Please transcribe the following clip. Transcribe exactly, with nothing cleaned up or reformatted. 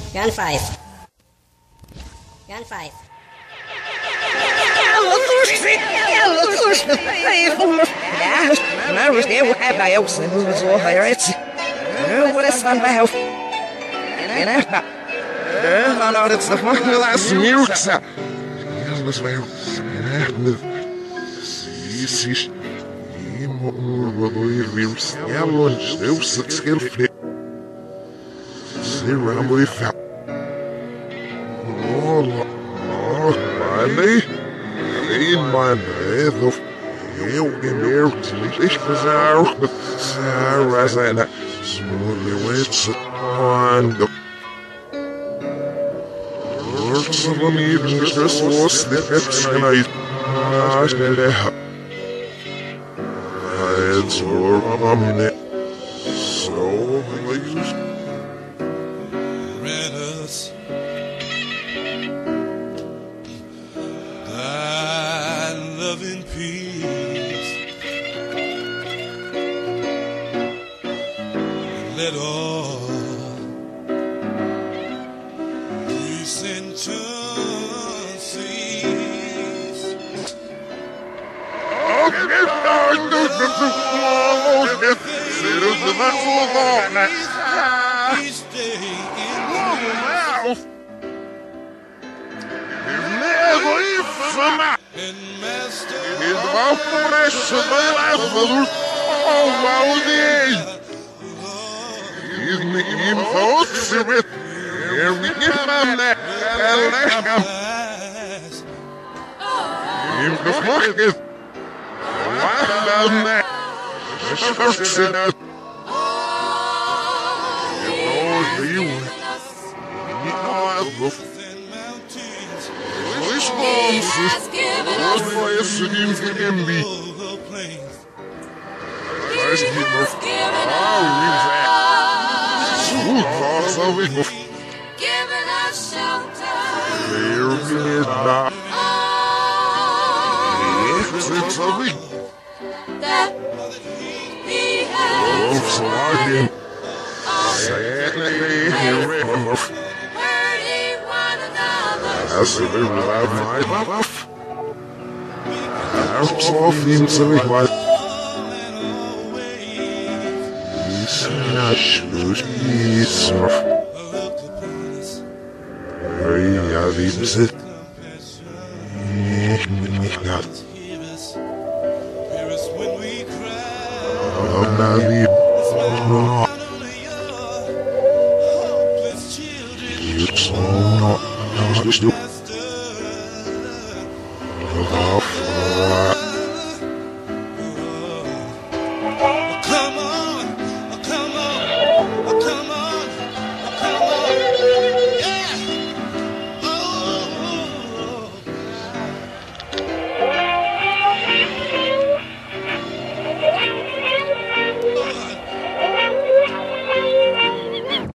Round five. Round five. ما مش جاي وحاب لا يوصل وهيرت ولا صار بها انا انا انا اريد صفر لا سميوكسا يلا سميو انا سيسيش يمو وضوي فيروس يلا نشوف سكيل في سير عمري فا والله علي علي ما نهضف Eu que meu pesquisar Sarasana Smoothly with quando Works of a meeting just was the fifth night Ask me the It's more of a minute So please Let us Thy loving peace Let all resentances cease. Each day in and master Giving us shelter. That he has hurting one another. Ja, wie bezit. Ik moet niet gaan. Oh, nou lief. Oh. Je zo. Nou, dus doe.